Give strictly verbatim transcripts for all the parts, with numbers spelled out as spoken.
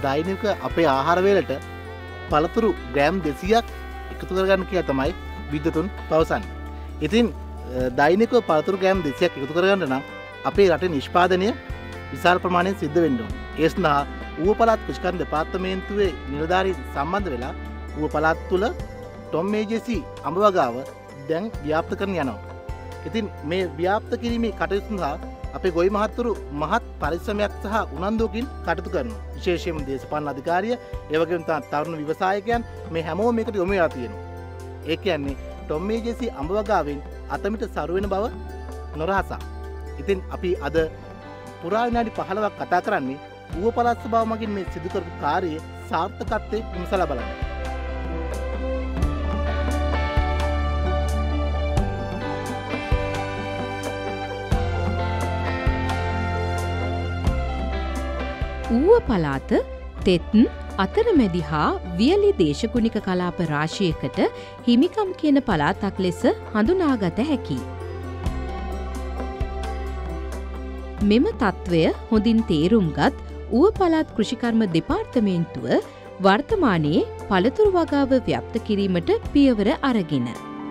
දෛනික අපේ ආහාර වේලට පළතුරු ග්‍රෑම් දෙසීයක් එකතු කරගන්න කියලා තමයි විද්වතුන් පවසන්නේ. ඉතින් දෛනිකව පළතුරු ග්‍රෑම් දෙසීයක් එකතු කරගන්න නම් අපේ රටේ නිෂ්පාදනය විශාල ප්‍රමාණයෙන් සිද්ධ වෙන්න ඕනේ. ඒ සඳහා ඌව පළාත් කෘෂිකර්ම දෙපාර්තමේන්තුවේ නිලධාරීන් සම්බන්ධ වෙලා ඌව පළාත් තුල ටොම් මේජෙසි අඹ වගාව දැන් ව්‍යාප්ත කරන යනවා. ඉතින් මේ ව්‍යාප්ත කිරීමේ කටයුතු සඳහා අපේ ගොවි මහත්තුරු මහත් පරිශ්‍රමයක් සහ උනන්දුවකින් කටයුතු කරනවා. විශේෂයෙන්ම දේශපාලන අධිකාරිය, ඒ වගේම තරුණ ව්‍යවසායකයන් මේ හැමෝම මේකට යොමු වෙලා තියෙනවා. ඒ කියන්නේ ටොම් මේජෙසි අඹ වගාවෙන් අතමිට සරු වෙන බව නොරහසක්. ඉතින් අපි අද පුරා විනාඩි පහළොවක් කතා කරන්නේ ඌව පළාත් සභාව මගින් මේ සිදු කරපු කාර්යයේ සාර්ථකත්වයේ විමසලා බලන්න. ඌව පළාත තෙත් අතරමැදි හා වියලි දේශගුණික කලාප රාශියකට හිමිකම් කියන පළාතක් ලෙස හඳුනාගත හැකියි. මෙම තත්ත්වය හොඳින් තේරුම්ගත් ඌව පළාත් කෘෂිකර්ම දෙපාර්තමේන්තුව වර්තමානයේ පළතුරු වගාව ව්‍යාප්ත කිරීමට පියවර අරගෙන.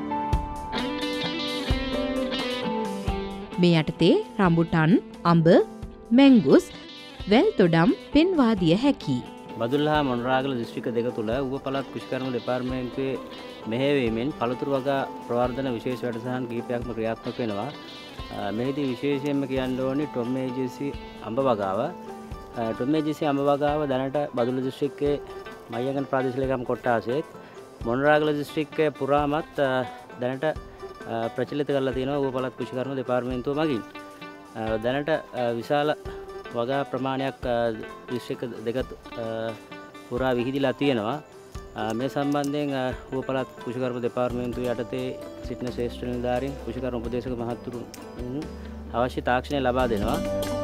මේ යටතේ රම්බුටන්, අඹ, මැංගුස්, වැල් තොඩම් පෙන්වා දිය හැකියි. බදුල්ල හා මොනරාගල දිස්ත්‍රික්ක දෙක තුළ ඌව පළාත් කෘෂිකර්ම දෙපාර්තමේන්තුවේ මෙහෙයවීමෙන් පළතුරු වගා ප්‍රවර්ධන විශේෂ වැඩසටහන් කිහිපයක්ම ක්‍රියාත්මක වෙනවා. මෙහිදී විශේෂයෙන්ම කියන්න ඕනේ ටොම් මේජෙසි අඹ වගාව. ටොම් මේජෙසි අඹ වගාව දැනට බදුල්ල දිස්ත්‍රික්කයේ මයංගන ප්‍රාදේශීය ලේකම් කොට්ටාසෙත් මොනරාගල දිස්ත්‍රික්කයේ පුරාමත් දැනට ප්‍රචලිත කරලා තියෙනවා ඌව පළාත් කෘෂිකර්ම දෙපාර්තමේන්තුව මගින්. දැනට විශාල වගා ප්‍රමාණයක් දිස්ත්‍රික්ක දෙක පුරා විහිදිලා තියෙනවා. මේ සම්බන්ධයෙන් ඌව පළාත් කෘෂිකර්ම දෙපාර්තමේන්තුව යටතේ සිටින ශ්‍රේෂ්ඨ නිලධාරීන් කෘෂිකර්ම උපදේශක මහත්තුරුන් අවශ්‍ය තාක්ෂණය ලබා දෙනවා.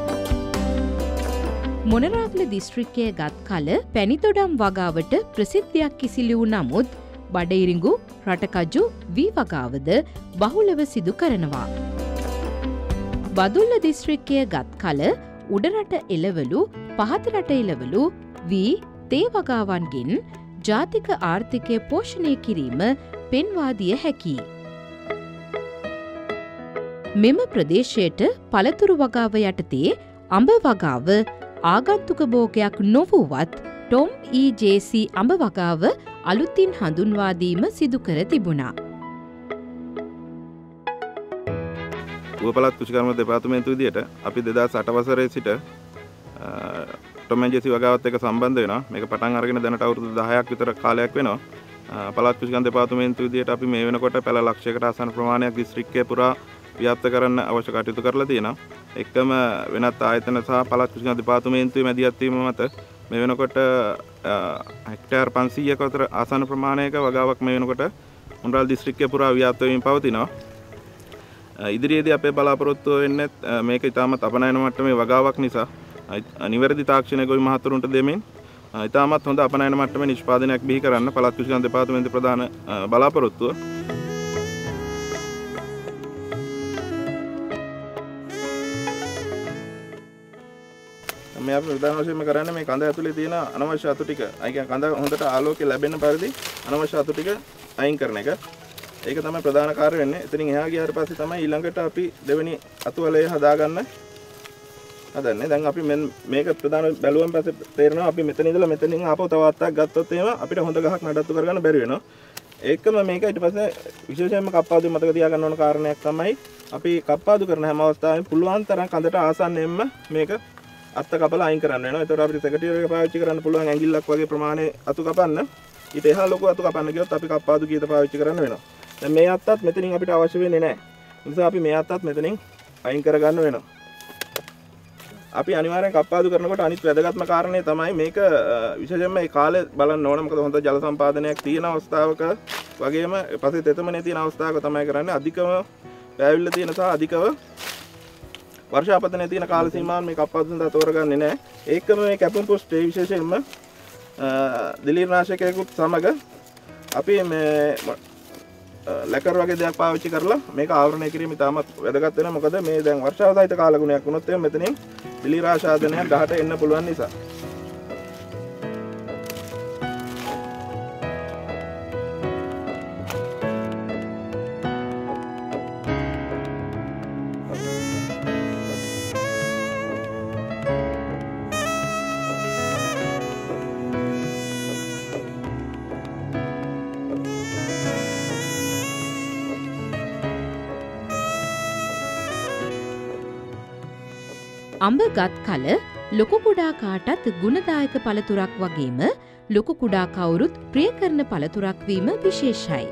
මොනරාගල දිස්ත්‍රික්කයේ ගත් කල පැණිතොඩම් වගාවට ප්‍රසිද්ධියක් කිසිලි වූ නමුත් බඩඉරිඟු, රටකජු, වී වගාවද බහුලව සිදු කරනවා. බදුල්ල දිස්ත්‍රික්කයේ ගත් කල උඩරට එළවලු, පහත රට එළවලු, වී, තේ වගාවන්ගෙන් ජාතික ආර්ථිකය පෝෂණය කිරීම පෙන්වා දිය හැකියි. මෙම ප්‍රදේශයට පළතුරු වගාව යටතේ අඹ වගාව ආගන්තුක භෝගයක් නොවුවත් ටොම් ඊ.ජේ.සී. අඹ වගාව අලුතින් හඳුන්වා දීම සිදු කර තිබුණා. ඌව පළාත් කෘෂිකර්ම දෙපාර්තමේන්තුව විදියට අපි දෙදාස් අට වසරේ සිට ටොම් මේජෙසි වගාවත් එක්ක සම්බන්ධ වෙනවා. මේක පටන් අරගෙන දැනට අවුරුදු දහයක් විතර කාලයක් වෙනවා. පළාත් කෘෂිකර්ම දෙපාර්තමේන්තුව විදියට අපි මේ වෙනකොට පැල ලක්ෂයකට ආසන්න ප්‍රමාණයක් දිස්ත්‍රික්කයේ පුරා ව්‍යාප්ත කරන්න අවශ්‍ය කටයුතු කරලා තියෙනවා. එක්කම වෙනත් ආයතන සහ පළාත් කෘෂිකර්ම දෙපාර්තමේන්තුවේ මැදිහත් වීම මත මේ වෙනකොට හෙක්ටයාර් පන්සීයක් අතර ආසන්න ප්‍රමාණයක වගාවක් මේ වෙනකොට මොනරාගල දිස්ත්‍රික්කයේ පුරා ව්‍යාප්ත වීම පවතිනවා. ඉදිරියේදී අපේ බලාපොරොත්තුව වෙන්නේ මේක ඉතාමත් අපනයන මට්ටමේ වගාවක් නිසා නිවැරදි තාක්ෂණය ගොවි මහතුරුන්ට දෙමින් ඉතාමත් හොඳ අපනයන මට්ටමේ නිෂ්පාදනයක් බිහි කරන්න පළාත් කෘෂිකර්ම දෙපාර්තමේන්තුවේ ප්‍රධාන බලාපොරොත්තුව. මේ අපි ප්‍රධාන වශයෙන්ම කරන්නේ මේ කඳ ඇතුලේ තියෙන අනවශ්‍ය අතු ටික. අය කියන්නේ කඳ හොඳට ආලෝකය ලැබෙන පරිදි අනවශ්‍ය අතු ටික අයින් කරන එක. ඒක තමයි ප්‍රධාන කාර්ය වෙන්නේ. එතනින් එහා ගියාට පස්සේ තමයි ඊළඟට අපි දෙවෙනි අතුවලේ හදාගන්න හදන්නේ. දැන් අපි මේක ප්‍රධාන බැලුවන් පස්සේ තේරෙනවා අපි මෙතන ඉඳලා මෙතනින් ආපහු තව අත්තක් ගත්තොත් එහෙම අපිට හොඳ ගහක් නඩත්තු කරගන්න බැරි වෙනවා. ඒකම මේක ඊට පස්සේ විශේෂයෙන්ම කප්පාදු මතක තියාගන්න ඕන කාරණයක් තමයි අපි කප්පාදු කරන හැම අවස්ථාවෙම පුළුවන් තරම් කඳට ආසන්නෙන්ම මේක අත්ත කපලා අයින් කරන්න වෙනවා. ඒතකොට අපිට සෙක්‍රටරියල් එක පාවිච්චි කරන්න පුළුවන් ඇඟිල්ලක් වගේ ප්‍රමාණය අතු කපන්න. ඊට එහා ලොකු අතු කපන්න ගියොත් අපි කප්පාදු කීත පාවිච්චි කරන්න වෙනවා. දැන් මේ අත්තත් මෙතනින් අපිට අවශ්‍ය වෙන්නේ නැහැ. ඒ නිසා අපි මේ අත්තත් මෙතනින් අයින් කරගන්න වෙනවා. අපි අනිවාර්යෙන් කප්පාදු කරනකොට අනිත් වැදගත්ම කාරණේ තමයි මේක විශේෂයෙන්ම මේ කාලේ බලන්න ඕන. මොකද හොඳ ජල සම්පාදනයක් තියෙන අවස්ථාවක වගේම පස්සේ තෙතමනේ තියෙන අවස්ථාවක තමයි කරන්නේ අධිකව පෑවිල්ල තියෙන සහ අධිකව වර්ෂාපතනයේ තියෙන කාල සීමාවන් මේ කප්පාදු සඳහා තෝරගන්නේ නැහැ. ඒකම මේ කැපුම් පොස්ටේ විශේෂයෙන්ම දිලීරනාශකයකුත් සමග අපි මේ ලැකර් වගේ දෙයක් පාවිච්චි කරලා මේක ආවරණය කිරීම ඉතාමත් වැදගත් වෙනවා. මොකද මේ දැන් වර්ෂාව සහිත කාලගුණයක් වුණොත් එහෙනම් මෙතනින් දිලීරාශාදනයක් ගහට එන්න පුළුවන් නිසා. අඹ ගත් කල ලොකු කුඩා කාටත් ගුණදායක පළතුරක් වගේම ලොකු කුඩා කවුරුත් ප්‍රිය කරන පළතුරක් වීම විශේෂයි.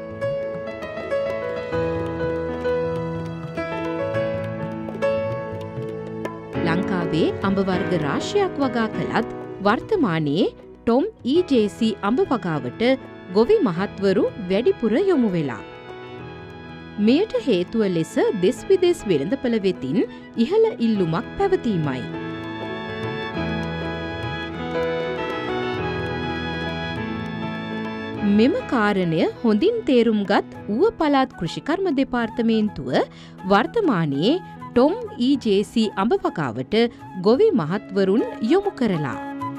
ලංකාවේ අඹ වර්ග රාශියක් වගා කළත් වර්තමානයේ ටොම් ඊ ජේ සී අඹ වගාවට ගොවි මහත්වරු වැඩිපුර යොමු වෙලා. මෙයට හේතුව ලෙස දෙස් විදෙස් වෙළඳපළ වෙතින් ඉහළ ඉල්ලුමක් පැවතීමයි. මෙම කාරණය හොඳින් තේරුම්ගත් ඌව පළාත් කෘෂිකර්ම දෙපාර්තමේන්තුව වර්තමානයේ ටොම් ඊ ජේ සී අඹ වගාවට ගොවි මහත්වරුන් යොමු කරලා.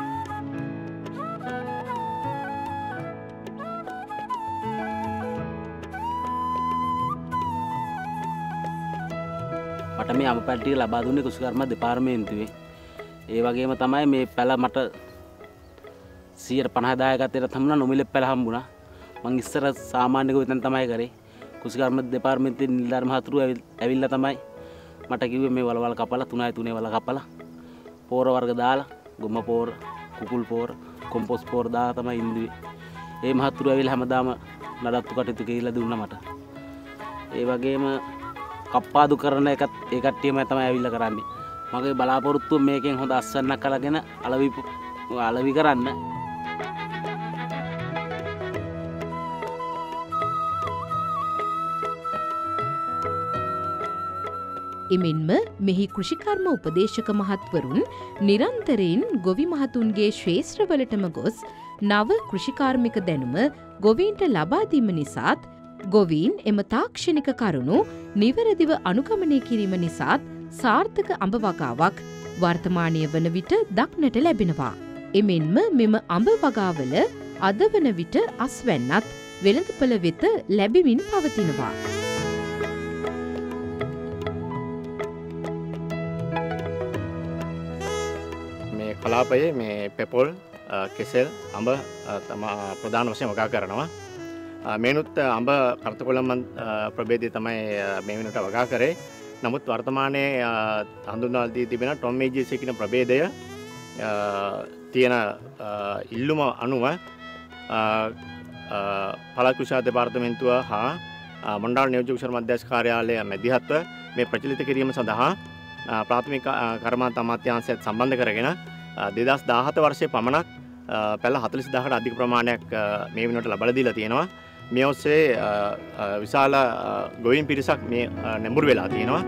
මට මේ අඹ පැටිය ලබා දුන්නේ කෘෂිකර්ම දෙපාර්තමේන්තුවේ. ඒ වගේම තමයි මේ පැල මට සියයට පනහ දායකත්වයට හම්බුණා, නොමිලේ පැල හම්බුණා. මං ඉස්සර සාමාන්‍ය ගොවිතැන තමයි කරේ. කෘෂිකර්ම දෙපාර්තමේන්තුවේ නිලධාරි මහතුරු ඇවිල්ලා තමයි මට කිව්වේ මේ වලවල් කපලා තුනයි තුනේ වල කපලා පෝර වර්ග දාලා ගොම පෝර, කුකුල් පෝර, කොම්පෝස්ට් පෝර දාලා තමයි ඉන්දුවේ. ඒ මහතුරු ඇවිල්ලා හැමදාම නඩත්තු කටයුතු කියලා දුන්නා මට. ඒ වගේම කප්පාදු කරන එකත් ඒ කට්ටියම තමයි ඇවිල්ලා කරන්නේ. මගේ බලාපොරොත්තුව මේකෙන් හොඳ අස්වැන්නක් අරගෙන අලවි අලවි කරන්න. එමෙන්ම මෙහි කෘෂිකර්ම උපදේශක මහත්වරුන් නිරන්තරයෙන් ගොවි මහතුන්ගේ ශ්‍රේෂ්ඨවලටම ගොස් නව කෘෂිකාර්මික දැනුම ගොවීන්ට ලබා දීම නිසාත් ගොවීන් එම තාක්ෂණික කරුණු නිවැරදිව අනුගමනය කිරීම නිසාත් සාර්ථක අඹ වගාවක් වර්තමානය වන විට දක්නට ලැබෙනවා. එමෙන්ම මෙම අඹ වගාවල අද වන විට අස්වැන්නත් වෙළඳපළ වෙත ලැබෙමින් පවතිනවා. කලාපයේ මේ පෙපොල් කෙසෙල් අඹ තම ප්‍රධාන වශයෙන් වගා කරනවා. මේනුත් අඹ කර්තකොළම් ප්‍රභේදය තමයි මේ වෙනට වගා කරේ. නමුත් වර්තමානයේ හඳුන්වලා දී තිබෙන ටොම් ඊ ජේ සී කියන ප්‍රභේදය තියෙන ඉල්ලුම අනුව පළාත් කෘෂි දෙපාර්තමේන්තුව හා මණ්ඩල නියෝජ්‍ය කෘෂි මධ්‍යස්ථ කාර්යාලය මැදිහත්ව මේ ප්‍රචලිත කිරීම සඳහා ප්‍රාථමික කර්මාන්ත අමාත්‍යාංශයත් සම්බන්ධ කරගෙන දෙදහස් දාහත වර්ෂයේ පමණක් පැල හතළිස් දාහකට අධික ප්‍රමාණයක් මේ වෙනකොට ලබා දීලා තියෙනවා. මේ ඔස්සේ විශාල ගොවීන් පිරිසක් මේ නැඹුරු වෙලා තියෙනවා.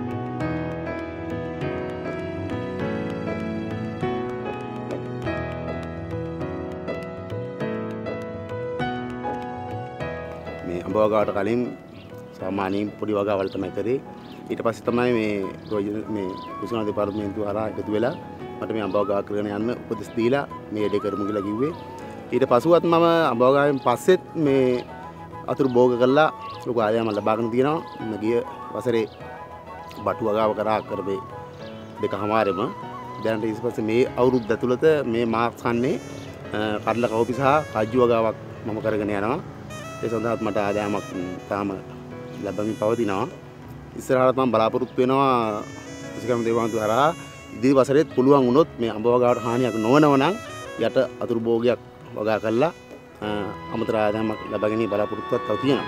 මේ අඹ වගාවට කලින් සාමාන්‍යයෙන් පොඩි වගාවල් තමයි කරේ. ඊට පස්සේ තමයි මේ මේ කෘෂි දෙපාර්තමේන්තුව හරහා එකතු වෙලා මට මේ අඹ වගාව කරගෙන යන්න උපදෙස් දීලා මේ වැඩේ කරමු කියලා කිව්වේ. ඊට පසුවත් මම අඹ වගාවෙන් පස්සෙත් මේ අතුරු භෝග කළා ලොකු ආදායමක් ලබාගෙන තියෙනවා. මම ගිය වසරේ බටු වගාව කරා කරපේ දෙකමාරෙම දැන් ඊට පස්සේ මේ අවුරුද්ද ඇතුළත මේ මාර්ක්ස් කන්නේ කඩලා කවුපි සහ කජ්ජු වගාවක් මම කරගෙන යනවා. ඒ සඳහාත් මට ආදායමක් තාම ලැබෙමින් පවතිනවා. ඉස්සරහට මම බලාපොරොත්තු වෙනවා කෘෂිකර්ම දෙපාර්තමේන්තුව හරහා ඉදිරි වසරේත් පුළුවන් වුණොත් මේ අඹ වගාවට හානියක් නොවනව නම් යට අතුරු භෝගයක් වගා කරලා අමතර ආදායමක් ලබා ගැනීම බලාපොරොත්තුවක් තව තියෙනවා.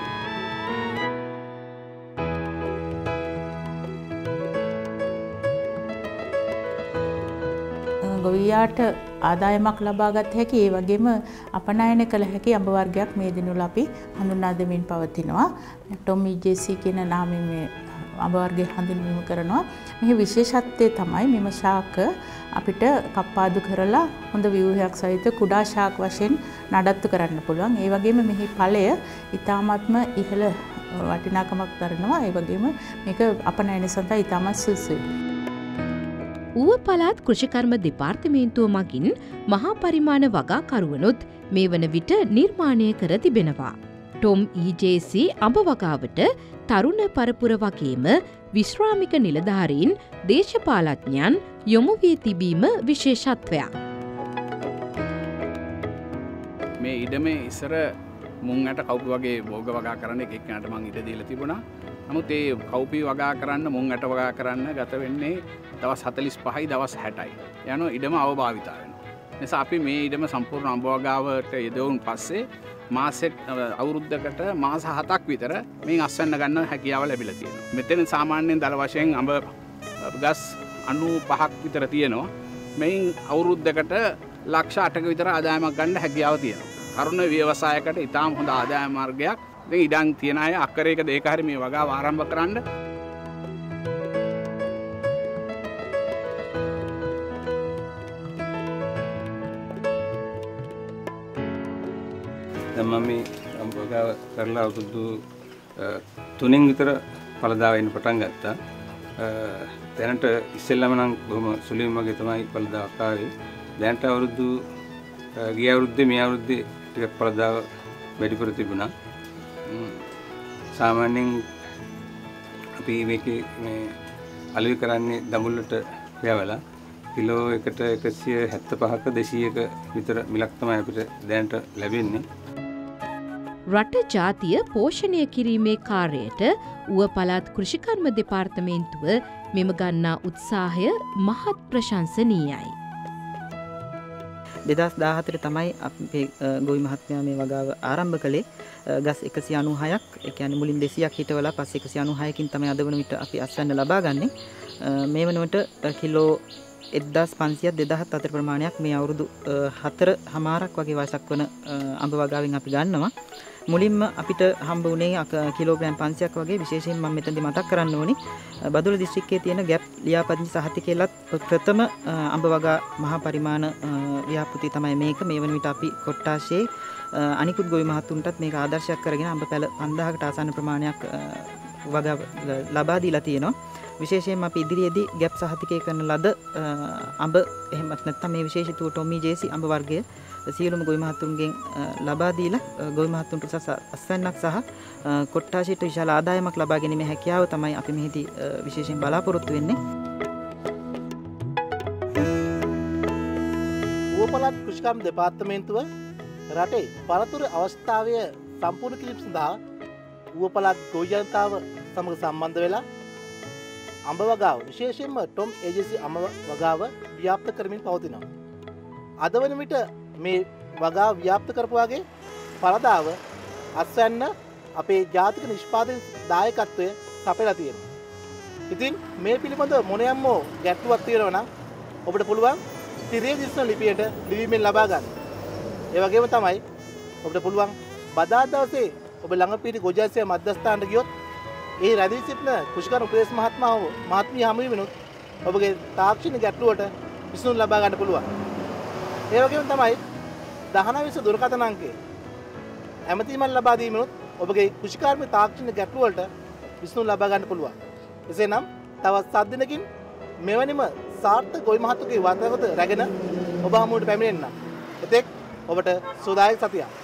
ගොවියාට ආදායමක් ලබාගත හැකි ඒ වගේම අපනයන කළ හැකි අඹ වර්ගයක් මේ දිනවල අපි හඳුන්වා දෙමින් පවතිනවා. ටොම් ඊ ජේ සී කියන නාමයෙන් මේ අඹ වර්ගය හඳුන්වීම කරනවා. මෙහි විශේෂත්වය තමයි මෙම ශාක අපිට කප්පාදු කරලා හොඳ ව්‍යුහයක් සහිත කුඩා ශාක වශයෙන් නඩත්තු කරන්න පුළුවන්. ඒ වගේම මෙහි ඵලය ඊ타ත්ම ඉහළ වටිනාකමක් දරනවා. ඒ වගේම මේක අපනයන සඳහා ඊටමත් සුදුසුයි. ඌව පළාත් කෘෂිකර්ම දෙපාර්තමේන්තුව මගින් මහා පරිමාණ වගාකරුවනුත් මේ වන විට නිර්මාණය කර තිබෙනවා. ටොම් ඊ ජේ සී අඹ වගාවට තරුණ පරපුර වගේම විශ්‍රාමික නිලධාරීන් දේශපාලඥයන් යොමු වී තිබීම විශේෂත්වයක්. මේ ඉඩමේ ඉස්සර මුං ඇට කවුපි වගේ භෝග වගා කරන්න එක එක්කෙනාට මං ඉඩ දීලා තිබුණා. නමුත් ඒ කවුපි වගා කරන්න මුං ඇට වගා කරන්න ගත වෙන්නේ දවස් හතළිස් පහයි දවස් හැටයි. යන ඉඩම අවභාවිතා වෙනවා. නිසා අපි මේ ඉඩම සම්පූර්ණ අඹ වගාවට යෙදුවුන් පස්සේ මාසෙට අවුරුද්දකට මාස හතක් විතර මේ අස්වැන්න ගන්න හැකියාව ලැබිලා තියෙනවා. මෙතන සාමාන්‍යයෙන් දල වශයෙන් අඹ ගස් අනූ පහක් විතර තියෙනවා. මෙයින් අවුරුද්දකට ලක්ෂ අටක විතර ආදායමක් ගන්න හැකියාව තියෙනවා. කරුණ ව්‍යවසායකට ඉතාම හොඳ ආදායම මාර්ගයක්. ඉතින් ඉඩම් තියන අය අක්කරයක දෙක හරි මේ වගාව ආරම්භ කරන්න. දැන් මම මේ අඹ වගාව කරලා අවුරුදු තුනෙන් විතර පළදා වෙන්න පටන් ගත්තා. දැනට ඉස්සෙල්ලාම නම් බොහොම සුළුම වගේ තමයි පළදාවක් ආවේ. දැනට අවුරුදු ගිය අවුරුද්දේ මේ අවුරුද්දේ ටිකක් පළදාව වැඩිපුර තිබුණා. සාමාන්‍යයෙන් අපි මේකේ මේ අලුයි කරන්නේ දඹුල්ලට යවලා කිලෝ එකට එකසිය හැත්තෑ පහක දෙසීයක විතර මිලක් තමයි අපිට දැනට ලැබෙන්නේ. රට ජාතිය පෝෂණය කිරීමේ කාර්යයට ඌව පළාත් කෘෂිකර්ම දෙපාර්තමේන්තුව මෙම ගන්නා උත්සාහය මහත් ප්‍රශංසනීයයි. දෙදස් දාහතර තමයි අපේ ගොවි මහත්මයා මේ වගාව ආරම්භ කළේ. ගස් එකසිය අනූහයක්, ඒ කියන්නේ මුලින් දෙසීයක් හිටවලා පස්සේ එකසිය අනූහයකින් තමයි අද වන විට අපි අස්වැන්න ලබා ගන්නේ. මේ වනවිට කිලෝ එක්දාස් පන්සියයක් දෙදහස් අතර ප්‍රමාණයක් මේ අවුරුදු හතර හමාරක් වගේ වයසක් වන අඹ වගාවෙන් අපි ගන්නවා. මුලින්ම අපිට හම්බ වුණේ කිලෝග්‍රෑම් පන්සියයක් වගේ. විශේෂයෙන් මම මෙතනදී මතක් කරන්න ඕනේ බදුල්ල දිස්ත්‍රික්කයේ තියෙන ගැප් ලියාපදිංචි සහතිකයලත් ප්‍රථම අඹ වගා මහා පරිමාණ ව්‍යාපෘති තමයි මේක. මේ වන විට අපි කොට්ටාශයේ අනිකුත් ගොවි මහතුන්ටත් මේක ආදර්ශයක් කරගෙන අඹ පැල පන්දාහකට ආසන්න ප්‍රමාණයක් වගා ලබා දීලා තියෙනවා. විශේෂයෙන්ම අපි ඉදිරියේදී ගැප් සහතිකය කරන ලද අඹ එහෙමත් නැත්නම් මේ විශේෂිතව ටොමි ජේසි අඹ වර්ගය සියලුම ගොවි මහතුන්ගෙන් ලබා දීලා ගොවි මහතුන්ට අස්වැන්නක් සහ කොට්ටාශයට විශාල ආදායමක් ලබා ගැනීමේ හැකියාව තමයි අපි මෙහිදී විශේෂයෙන් බලාපොරොත්තු වෙන්නේ. ඌව පළාත් කෘෂිකර්ම දෙපාර්තමේන්තුව රටේ පළතුරු අවස්ථාවය සම්පූර්ණ කිරීම සඳහා ඌව පළාත් ගොවි ජනතාව සමග සම්බන්ධ වෙලා අඹ වගාව විශේෂයෙන්ම ටොම් ඒජන්සි අඹ වගාව ව්‍යාප්ත කරමින් පවතිනවා. අද වන විට මේ වගාව ව්‍යාප්ත කරපුවාගේ පළදාව අස්වැන්න අපේ ජාතික නිෂ්පාදන දායකත්වය සපයලා තියෙනවා. ඉතින් මේ පිළිබඳව මොනියම්මෝ ගැටලුවක් තියෙනවා නම් ඔබට පුළුවන් තිරේ දිස්න ලිපියට ලිවීමෙන් ලබා ගන්න. ඒ වගේම තමයි ඔබට පුළුවන් බදාදා දවසේ ඔබ ළඟ පිටි ගොජාසිය මධ්‍යස්ථානට ගියොත් ඒ රැඳී සිටින කෘෂිකර්ම උපදේශ මහත්මයා හෝ මහත්මිය හමු වෙනුත් ඔබගේ තාක්ෂණික ගැටලුවට විසඳුම් ලබා ගන්න පුළුවන්. ඒ වගේම තමයි දහනව විස්ස දුරකථන අංකය ඇමතීමක් ලබා දීමනොත් ඔබගේ කෘෂිකර්ම තාක්ෂණික ගැටලු වලට විසඳුම් ලබා ගන්න පුළුවන්. එසේනම් තවත් සත් දිනකින් මෙවැනිම සාර්ථක ගොවි මහතුගේ වාර්තාවත රැගෙන ඔබ හමුවට පැමිණෙන්න. එතෙක් ඔබට සුවදායක සතියක්.